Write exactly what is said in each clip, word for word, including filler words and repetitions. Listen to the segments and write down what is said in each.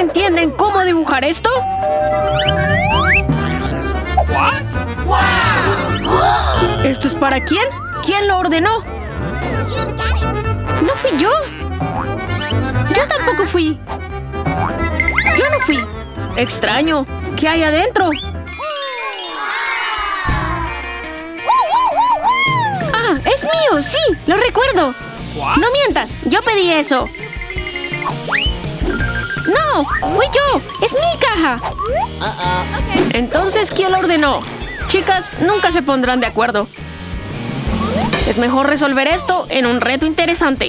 entienden cómo dibujar esto? ¿Esto es para quién? ¿Quién lo ordenó? No fui yo. Yo tampoco fui. Yo no fui. Extraño. ¿Qué hay adentro? Ah, es mío, sí, lo recuerdo. No mientas, yo pedí eso. No, fui yo. Es mi caja. Entonces, ¿quién lo ordenó? Chicas, nunca se pondrán de acuerdo. Es mejor resolver esto en un reto interesante.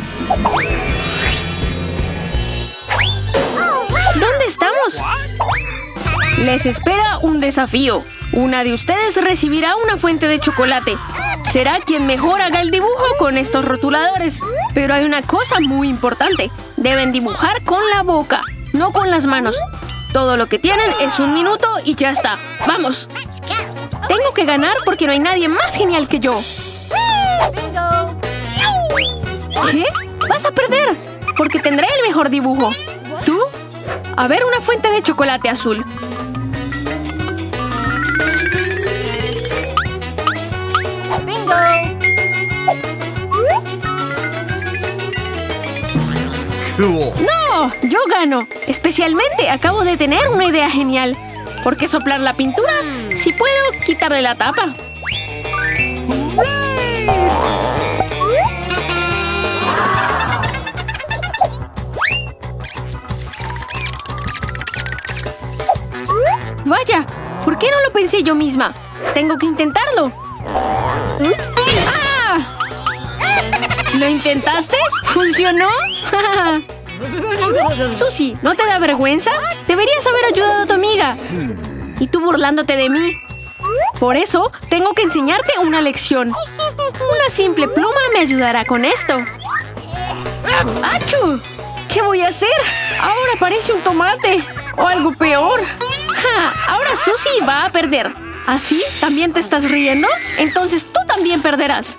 ¿Dónde estamos? Les espera un desafío. Una de ustedes recibirá una fuente de chocolate. Será quien mejor haga el dibujo con estos rotuladores. Pero hay una cosa muy importante. Deben dibujar con la boca, no con las manos. Todo lo que tienen es un minuto y ya está. ¡Vamos! Tengo que ganar porque no hay nadie más genial que yo. ¿Qué? ¡Vas a perder! Porque tendré el mejor dibujo. ¿Tú? A ver, una fuente de chocolate azul. ¡Bingo! Cool. ¡No! ¡Yo gano! Especialmente acabo de tener una idea genial. ¿Por qué soplar la pintura? Si puedo quitarle la tapa. Vaya, ¿por qué no lo pensé yo misma? Tengo que intentarlo. ¡Ah! ¿Lo intentaste? ¿Funcionó? Susie, ¿no te da vergüenza? Deberías haber ayudado a tu amiga. Y tú burlándote de mí. Por eso, tengo que enseñarte una lección. Una simple pluma me ayudará con esto. ¡Achú! ¿Qué voy a hacer? Ahora parece un tomate. O algo peor. ¡Ja! Ahora Susie va a perder. ¿Así? ¿También te estás riendo? Entonces tú también perderás.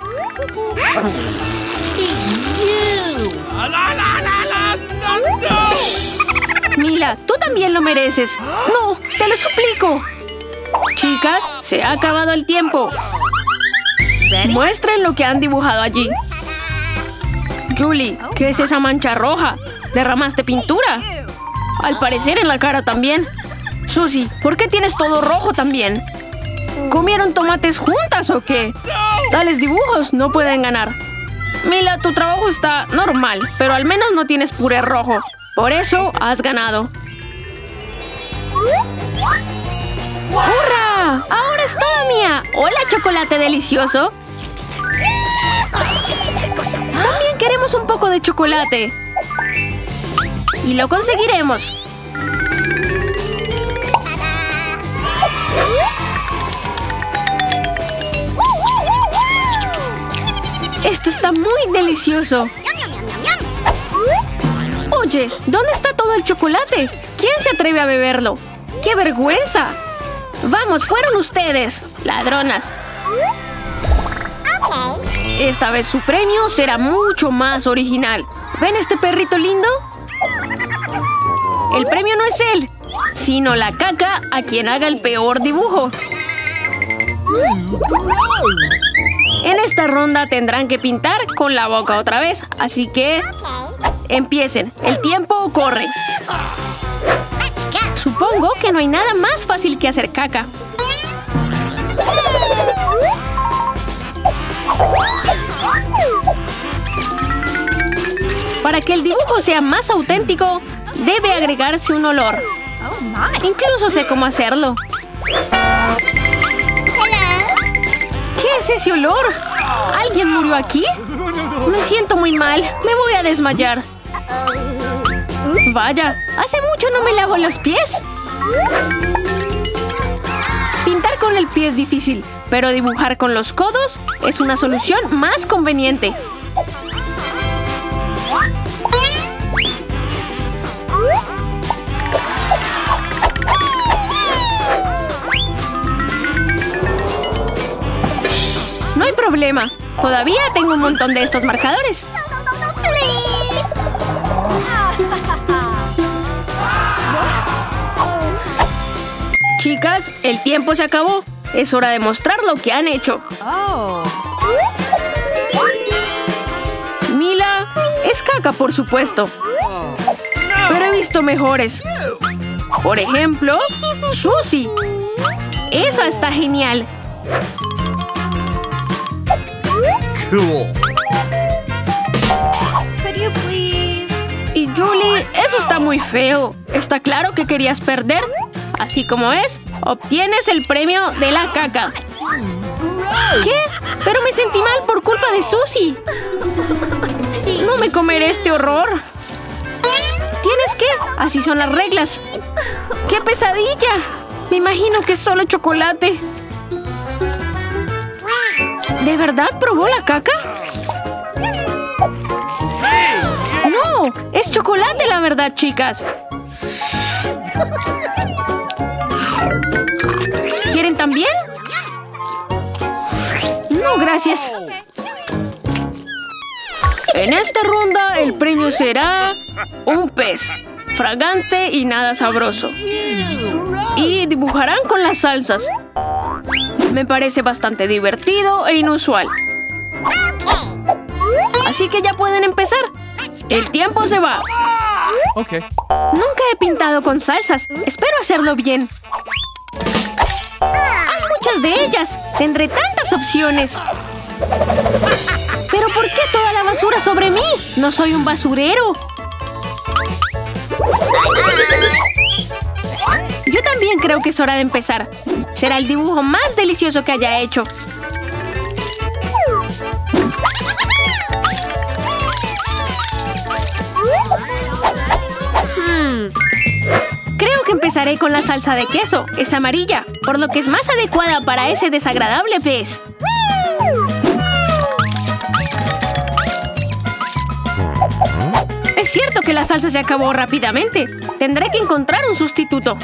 Mila, tú también lo mereces. No, te lo suplico. Chicas, se ha acabado el tiempo. Muestren lo que han dibujado allí. Julie, ¿qué es esa mancha roja? ¿Derramaste pintura? Al parecer en la cara también. Susie, ¿por qué tienes todo rojo también? ¿Comieron tomates juntas o qué? Tales dibujos no pueden ganar. Mila, tu trabajo está normal, pero al menos no tienes puré rojo. Por eso has ganado. ¡Hurra! ¡Ahora es toda mía! ¡Hola, chocolate delicioso! También queremos un poco de chocolate. Y lo conseguiremos. Esto está muy delicioso. Oye, ¿dónde está todo el chocolate? ¿Quién se atreve a beberlo? ¡Qué vergüenza! ¡Vamos, fueron ustedes! ¡Ladronas! Esta vez su premio será mucho más original. ¿Ven este perrito lindo? El premio no es él, sino la caca a quien haga el peor dibujo. En esta ronda tendrán que pintar con la boca otra vez, así que empiecen. El tiempo corre. Supongo que no hay nada más fácil que hacer caca. Para que el dibujo sea más auténtico, debe agregarse un olor. Incluso sé cómo hacerlo. ¿Qué es ese olor? ¿Alguien murió aquí? Me siento muy mal. Me voy a desmayar. Vaya, hace mucho no me lavo los pies. Pintar con el pie es difícil, pero dibujar con los codos es una solución más conveniente. No hay problema. Todavía tengo un montón de estos marcadores. Chicas, el tiempo se acabó. Es hora de mostrar lo que han hecho. Oh. Mila, es caca, por supuesto. Pero he visto mejores. Por ejemplo, Susie. Esa está genial. Cool. Could you please? Y Julie, eso está muy feo. Está claro que querías perder. Así como es, obtienes el premio de la caca. ¿Qué? Pero me sentí mal por culpa de Susie. No me comeré este horror. ¿Tienes que? Así son las reglas. ¡Qué pesadilla! Me imagino que es solo chocolate. ¿De verdad probó la caca? No, es chocolate la verdad, chicas. ¿Quieren también? No, gracias. En esta ronda el premio será un pez, fragante y nada sabroso. Y dibujarán con las salsas. Me parece bastante divertido e inusual. Así que ya pueden empezar. El tiempo se va. Okay. Nunca he pintado con salsas. Espero hacerlo bien. Hay muchas de ellas. Tendré tantas opciones. ¿Pero por qué toda la basura sobre mí? No soy un basurero. Yo también creo que es hora de empezar. Será el dibujo más delicioso que haya hecho. Hmm. Creo que empezaré con la salsa de queso. Es amarilla, por lo que es más adecuada para ese desagradable pez. Es cierto que la salsa se acabó rápidamente. Tendré que encontrar un sustituto.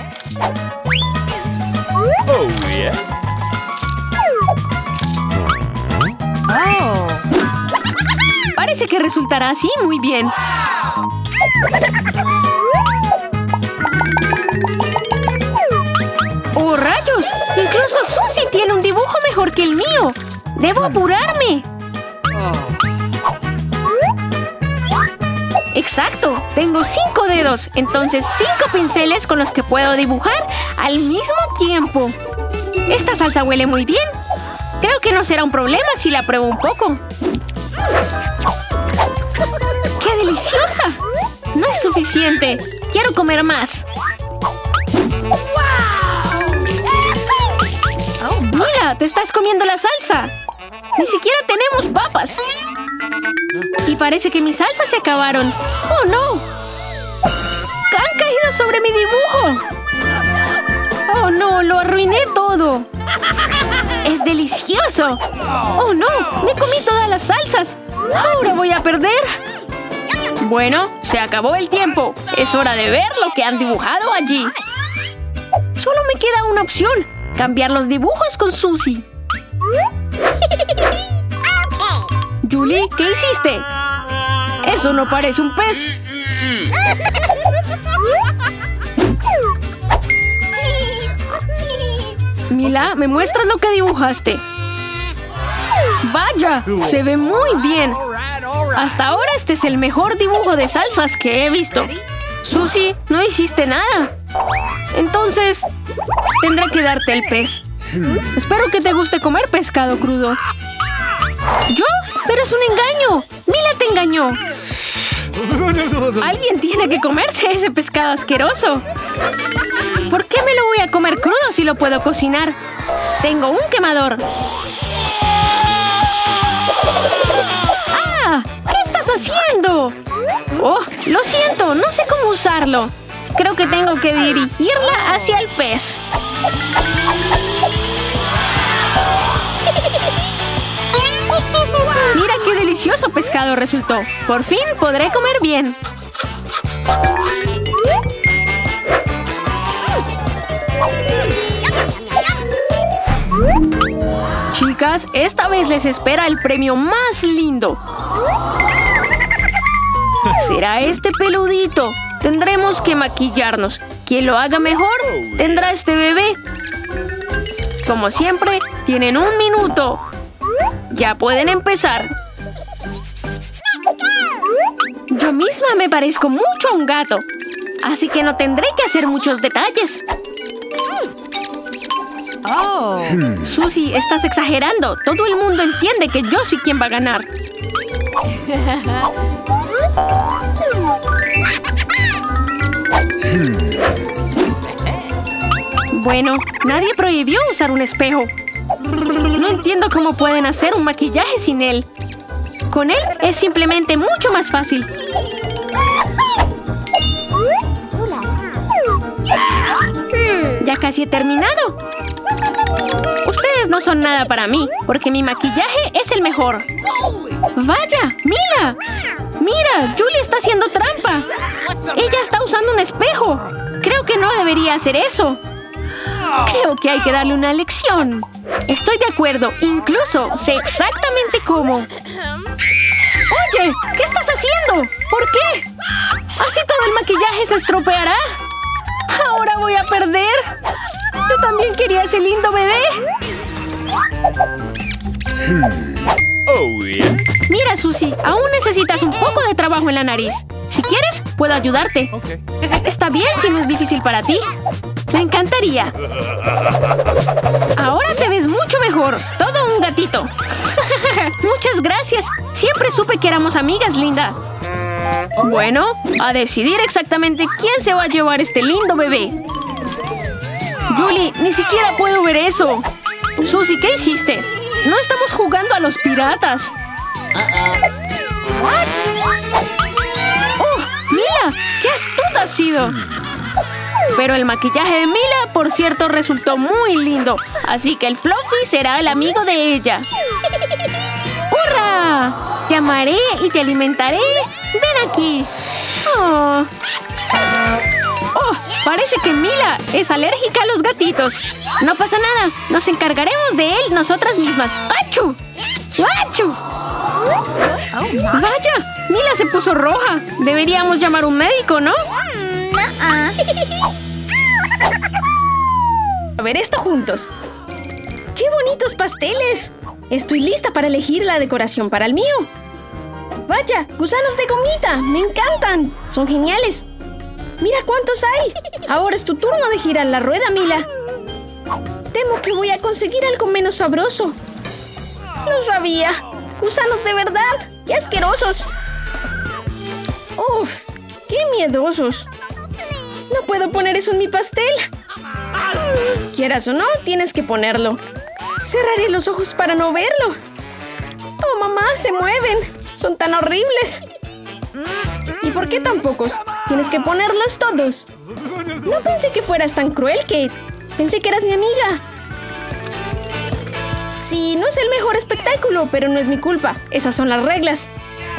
Oh, yes. Oh. Parece que resultará así muy bien. ¡Oh, rayos! Incluso Susie tiene un dibujo mejor que el mío. ¡Debo apurarme! ¡Exacto! Tengo cinco dedos, entonces cinco pinceles con los que puedo dibujar al mismo tiempo. Esta salsa huele muy bien. Creo que no será un problema si la pruebo un poco. ¡Qué deliciosa! No es suficiente. Quiero comer más. Oh, mira, te estás comiendo la salsa. Ni siquiera tenemos papas. Y parece que mis salsas se acabaron. ¡Oh, no! ¡Han caído sobre mi dibujo! ¡Oh, no! ¡Lo arruiné todo! ¡Es delicioso! ¡Oh, no! ¡Me comí todas las salsas! ¡Ahora voy a perder! Bueno, se acabó el tiempo. Es hora de ver lo que han dibujado allí. Solo me queda una opción. Cambiar los dibujos con Susie. Julie, ¿qué hiciste? Eso no parece un pez. Mila, ¿me muestras lo que dibujaste? ¡Vaya! Se ve muy bien. Hasta ahora este es el mejor dibujo de salsas que he visto. Susie, no hiciste nada. Entonces, tendré que darte el pez. Espero que te guste comer pescado crudo. ¿Yo? ¡Pero es un engaño! ¡Mila te engañó! Alguien tiene que comerse ese pescado asqueroso. ¿Por qué me lo voy a comer crudo si lo puedo cocinar? Tengo un quemador. ¡Ah! ¿Qué estás haciendo? Oh, lo siento, no sé cómo usarlo. Creo que tengo que dirigirla hacia el pez. Mira qué delicioso pescado resultó. Por fin podré comer bien. Chicas, esta vez les espera el premio más lindo. Será este peludito. Tendremos que maquillarnos. Quien lo haga mejor tendrá este bebé. Como siempre, tienen un minuto. Ya pueden empezar. Yo misma me parezco mucho a un gato, así que no tendré que hacer muchos detalles. Oh. Susie, estás exagerando. Todo el mundo entiende que yo soy quien va a ganar. Bueno, nadie prohibió usar un espejo. No entiendo cómo pueden hacer un maquillaje sin él. Con él es simplemente mucho más fácil. Ya casi he terminado. Ustedes no son nada para mí, porque mi maquillaje es el mejor. ¡Vaya! ¡Mira! ¡Mira! ¡Julie está haciendo trampa! Ella está usando un espejo. Creo que no debería hacer eso. Creo que hay que darle una lección. Estoy de acuerdo. Incluso sé exactamente cómo. Oye, ¿qué estás haciendo? ¿Por qué? ¿Así todo el maquillaje se estropeará? Ahora voy a perder. Yo también quería ese lindo bebé. Oh, yeah. Mira, Susie, aún necesitas un poco de trabajo en la nariz. Si quieres, puedo ayudarte. Okay. Está bien si no es difícil para ti. Me encantaría. Ahora te ves mucho mejor. Todo un gatito. Muchas gracias. Siempre supe que éramos amigas, linda. Bueno, a decidir exactamente quién se va a llevar este lindo bebé. Julie, ni siquiera puedo ver eso. Susie, ¿qué hiciste? No estamos jugando a los piratas. ¡Oh! ¡Mila! ¡Qué astuta has sido! Pero el maquillaje de Mila, por cierto, resultó muy lindo. Así que el Fluffy será el amigo de ella. ¡Hurra! Te amaré y te alimentaré. ¡Ven aquí! Oh. Oh, parece que Mila es alérgica a los gatitos. No pasa nada. Nos encargaremos de él nosotras mismas. ¡Achú! ¡Achú! ¡Vaya! Mila se puso roja. Deberíamos llamar a un médico, ¿no? A ver esto juntos. ¡Qué bonitos pasteles! Estoy lista para elegir la decoración para el mío. ¡Vaya! ¡Gusanos de gomita! ¡Me encantan! ¡Son geniales! ¡Mira cuántos hay! Ahora es tu turno de girar la rueda, Mila. Temo que voy a conseguir algo menos sabroso. Lo sabía. ¡Gusanos de verdad! ¡Qué asquerosos! ¡Uf! ¡Qué miedosos! No puedo poner eso en mi pastel. Quieras o no, tienes que ponerlo. Cerraré los ojos para no verlo. ¡Oh, mamá! ¡Se mueven! ¡Son tan horribles! ¿Y por qué tan pocos? Tienes que ponerlos todos. No pensé que fueras tan cruel, Kate. Pensé que eras mi amiga. Sí, no es el mejor espectáculo, pero no es mi culpa. Esas son las reglas.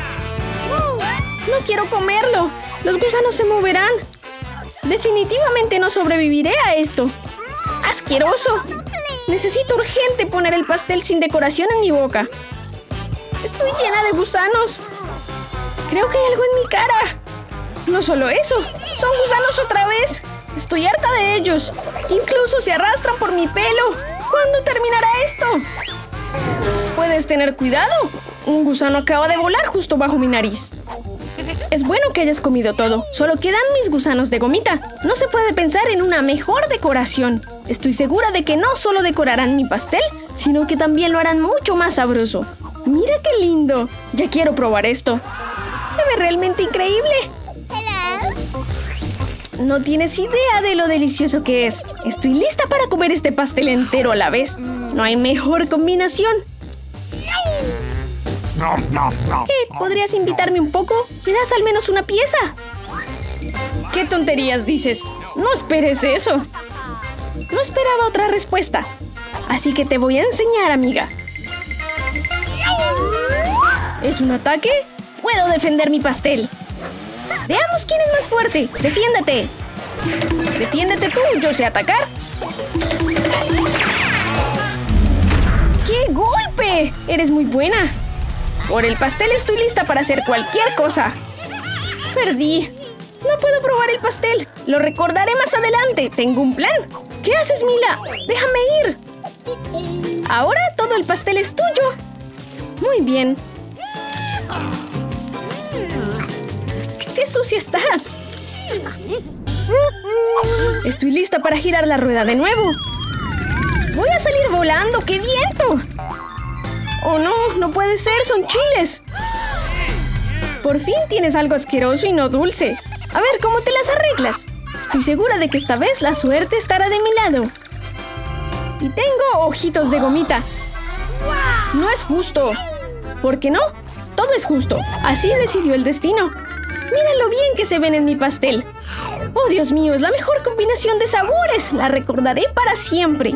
No quiero comerlo. Los gusanos se moverán. Definitivamente no sobreviviré a esto. ¡Asqueroso! Necesito urgente poner el pastel sin decoración en mi boca. Estoy llena de gusanos. Creo que hay algo en mi cara. No solo eso, son gusanos otra vez. Estoy harta de ellos. Incluso se arrastran por mi pelo. ¿Cuándo terminará esto? Puedes tener cuidado. Un gusano acaba de volar justo bajo mi nariz. Es bueno que hayas comido todo. Solo quedan mis gusanos de gomita. No se puede pensar en una mejor decoración. Estoy segura de que no solo decorarán mi pastel, sino que también lo harán mucho más sabroso. ¡Mira qué lindo! Ya quiero probar esto. Se ve realmente increíble. No tienes idea de lo delicioso que es. Estoy lista para comer este pastel entero a la vez. No hay mejor combinación. Kate, ¿podrías invitarme un poco? ¿Me das al menos una pieza? ¿Qué tonterías dices? No esperes eso. No esperaba otra respuesta. Así que te voy a enseñar, amiga. ¿Es un ataque? Puedo defender mi pastel. Veamos quién es más fuerte. ¡Defiéndete! ¡Defiéndete tú! ¡Yo sé atacar! ¡Qué golpe! Eres muy buena. Por el pastel estoy lista para hacer cualquier cosa. Perdí. No puedo probar el pastel. Lo recordaré más adelante. Tengo un plan. ¿Qué haces, Mila? Déjame ir. Ahora todo el pastel es tuyo. Muy bien. ¡Qué sucia estás! Estoy lista para girar la rueda de nuevo. Voy a salir volando. ¡Qué viento! Oh, no. No puede ser. Son chiles. Por fin tienes algo asqueroso y no dulce. A ver, ¿cómo te las arreglas? Estoy segura de que esta vez la suerte estará de mi lado. Y tengo ojitos de gomita. No es justo. ¿Por qué no? Todo es justo. Así decidió el destino. Mira lo bien que se ven en mi pastel. Oh, Dios mío, es la mejor combinación de sabores. La recordaré para siempre.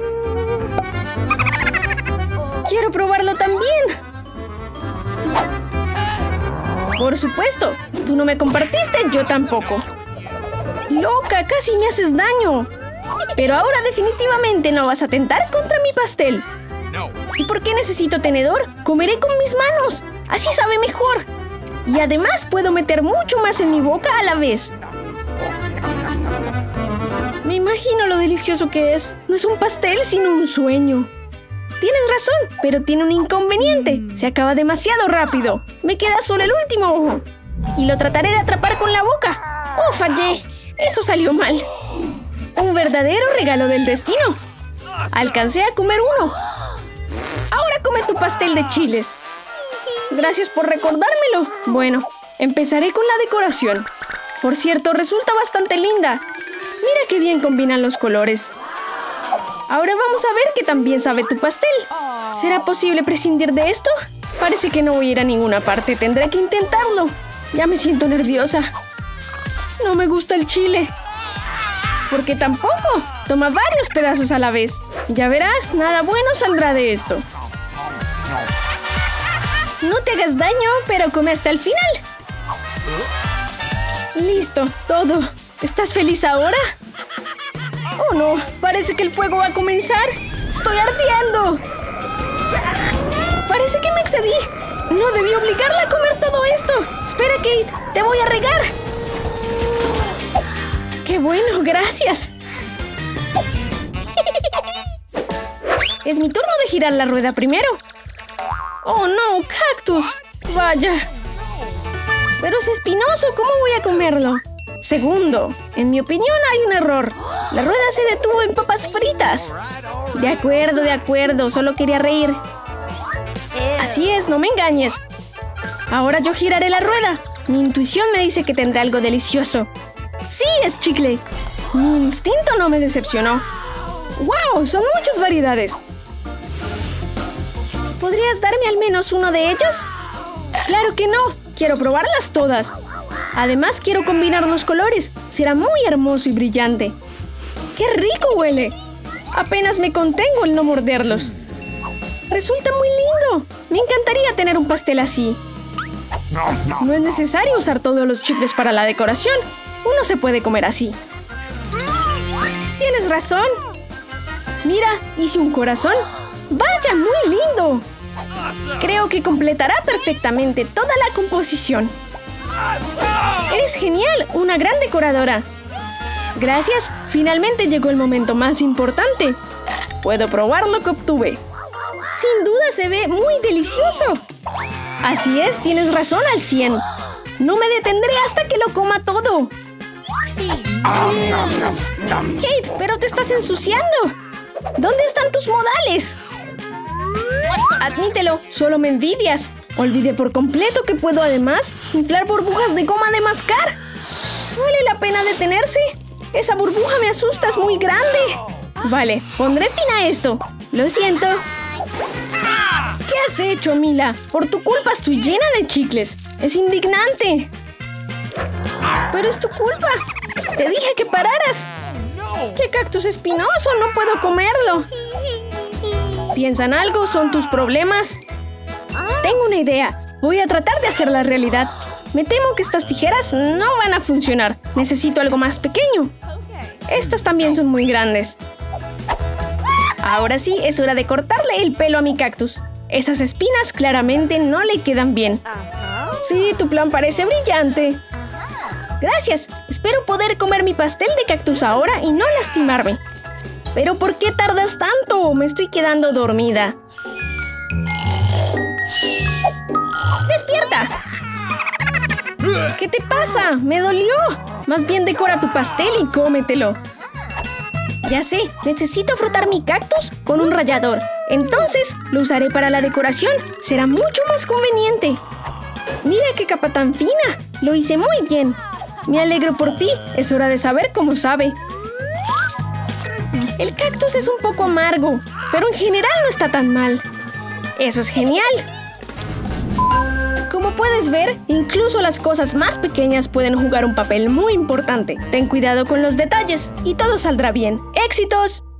Quiero probarlo también. Por supuesto. Tú no me compartiste, yo tampoco. Loca, casi me haces daño. Pero ahora definitivamente no vas a atentar contra mi pastel. ¿Y por qué necesito tenedor? Comeré con mis manos. Así sabe mejor. Y además puedo meter mucho más en mi boca a la vez. Me imagino lo delicioso que es. No es un pastel, sino un sueño. Tienes razón, pero tiene un inconveniente. Se acaba demasiado rápido. Me queda solo el último ojo. Y lo trataré de atrapar con la boca. ¡Oh, fallé! Eso salió mal. Un verdadero regalo del destino. Alcancé a comer uno. Ahora come tu pastel de chiles. Gracias por recordármelo. Bueno, empezaré con la decoración. Por cierto, resulta bastante linda. Mira qué bien combinan los colores. Ahora vamos a ver qué tan bien sabe tu pastel. ¿Será posible prescindir de esto? Parece que no voy a ir a ninguna parte. Tendré que intentarlo. Ya me siento nerviosa. No me gusta el chile. ¿Por qué tampoco? Toma varios pedazos a la vez. Ya verás, nada bueno saldrá de esto. No te hagas daño, pero come hasta el final. Listo, todo. ¿Estás feliz ahora? Oh no, parece que el fuego va a comenzar. ¡Estoy ardiendo! Parece que me excedí. No debí obligarla a comer todo esto. Espera, Kate, te voy a regar. ¡Qué bueno, gracias! Es mi turno de girar la rueda primero. ¡Oh, no! ¡Cactus! ¡Vaya! Pero es espinoso. ¿Cómo voy a comerlo? Segundo, en mi opinión hay un error. La rueda se detuvo en papas fritas. De acuerdo, de acuerdo. Solo quería reír. Así es, no me engañes. Ahora yo giraré la rueda. Mi intuición me dice que tendrá algo delicioso. ¡Sí, es chicle! Mi instinto no me decepcionó. ¡Wow! Son muchas variedades. ¿Podrías darme al menos uno de ellos? ¡Claro que no! Quiero probarlas todas. Además, quiero combinar los colores. Será muy hermoso y brillante. ¡Qué rico huele! Apenas me contengo el no morderlos. Resulta muy lindo. Me encantaría tener un pastel así. No es necesario usar todos los chicles para la decoración. Uno se puede comer así. Tienes razón. Mira, hice un corazón. ¡Vaya, muy lindo! Creo que completará perfectamente toda la composición. ¡Eres genial! ¡Una gran decoradora! Gracias. Finalmente llegó el momento más importante. Puedo probar lo que obtuve. Sin duda se ve muy delicioso. Así es, tienes razón al cien. No me detendré hasta que lo coma todo. Kate, pero te estás ensuciando. ¿Dónde están tus modales? Admítelo, solo me envidias. Olvidé por completo que puedo además inflar burbujas de goma de mascar. ¿Vale la pena detenerse? Esa burbuja me asusta, es muy grande. Vale, pondré fin a esto. Lo siento. ¿Qué has hecho, Mila? Por tu culpa estoy llena de chicles. Es indignante. Pero es tu culpa. Te dije que pararas. ¡Qué cactus espinoso! No puedo comerlo. ¿Piensan algo? ¿Son tus problemas? Tengo una idea. Voy a tratar de hacerla realidad. Me temo que estas tijeras no van a funcionar. Necesito algo más pequeño. Estas también son muy grandes. Ahora sí, es hora de cortarle el pelo a mi cactus. Esas espinas claramente no le quedan bien. Sí, tu plan parece brillante. Gracias. Espero poder comer mi pastel de cactus ahora y no lastimarme. ¿Pero por qué tardas tanto? Me estoy quedando dormida. ¡Despierta! ¿Qué te pasa? ¡Me dolió! Más bien decora tu pastel y cómetelo. Ya sé, necesito frotar mi cactus con un rallador. Entonces, lo usaré para la decoración. Será mucho más conveniente. Mira qué capa tan fina. Lo hice muy bien. Me alegro por ti. Es hora de saber cómo sabe. El cactus es un poco amargo, pero en general no está tan mal. ¡Eso es genial! Como puedes ver, incluso las cosas más pequeñas pueden jugar un papel muy importante. Ten cuidado con los detalles y todo saldrá bien. ¡Éxitos!